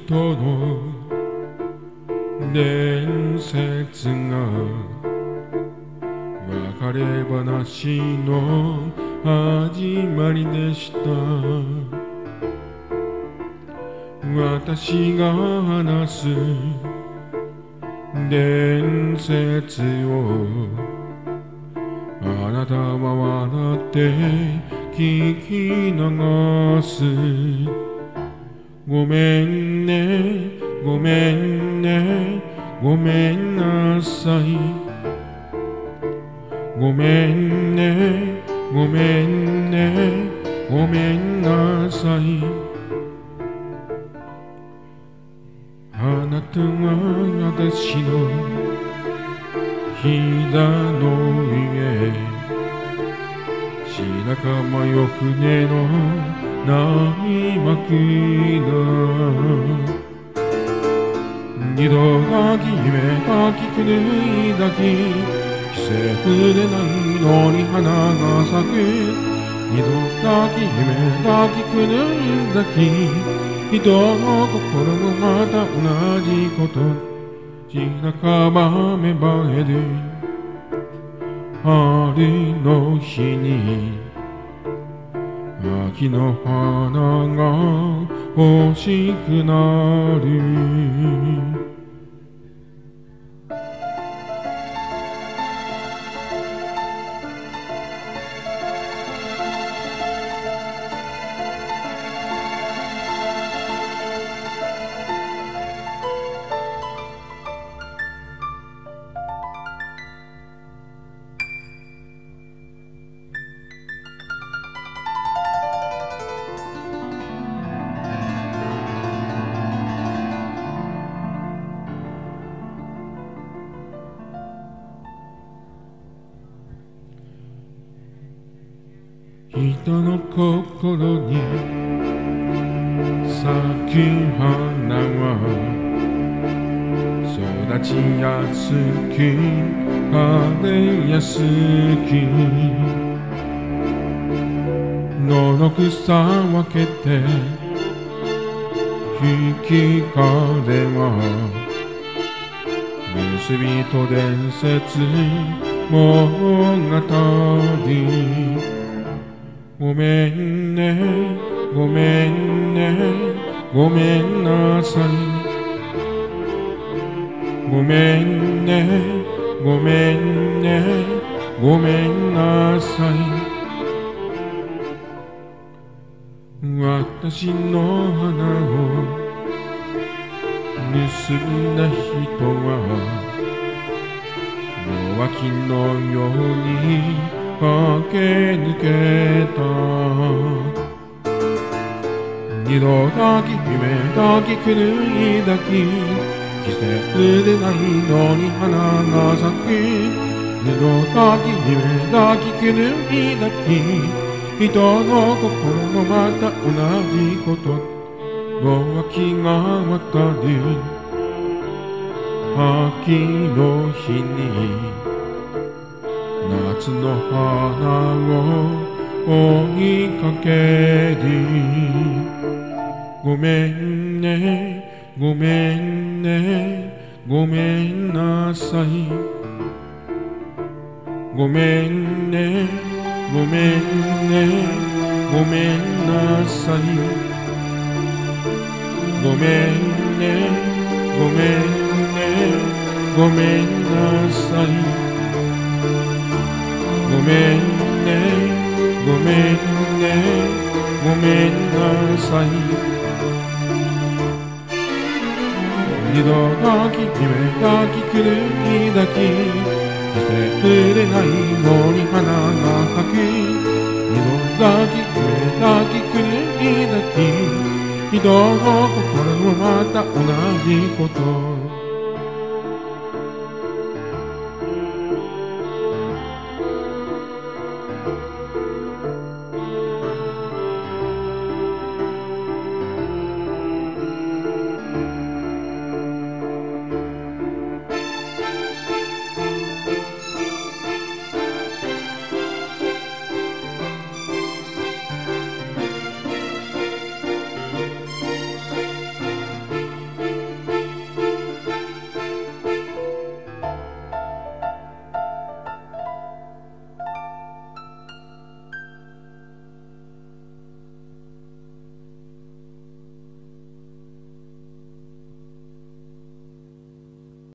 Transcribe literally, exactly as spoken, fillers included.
人の伝説が別れ話の始まりでした。私が話す伝説をあなたは笑って聞き流す。ごめんね、ごめんね、ごめんなさい。ごめんね、ごめんね、ごめんなさい。あなたが私の膝の上、白樺よ船の波巻きだ。二度抱き夢抱きくぬい抱き、季節でないのに花が咲く。二度抱き夢抱きくぬい抱き、人の心もまた同じこと。白樺芽生える春の日に、秋の花が欲しくなる。人の心に咲く花は育ちやすく枯れやすく、野の草分けて吹き風は結びと伝説物語。ごめんね、ごめんね、ごめんなさい。ごめんね、ごめんね、ごめんなさい。私の花を盗んだ人は弱気のように駆け抜けた。二度抱き夢抱きくぬい抱き、季節でないのに花が咲く。二度抱き夢抱きくぬい抱き、人の心もまた同じこと。野秋が渡る秋の日に、夏の花を追いかける。ごめんね、ごめんね、ごめんなさい。ごめんね、ごめんね、ごめんなさい。ごめんね、ごめんね、ごめんなさい。ごめんね、ごめんね、ごめんなさい。二度抱き夢抱きくるみ抱き、季節でないのに花が咲く。二度抱き夢抱きくるみ抱き、人の心もまた同じこと。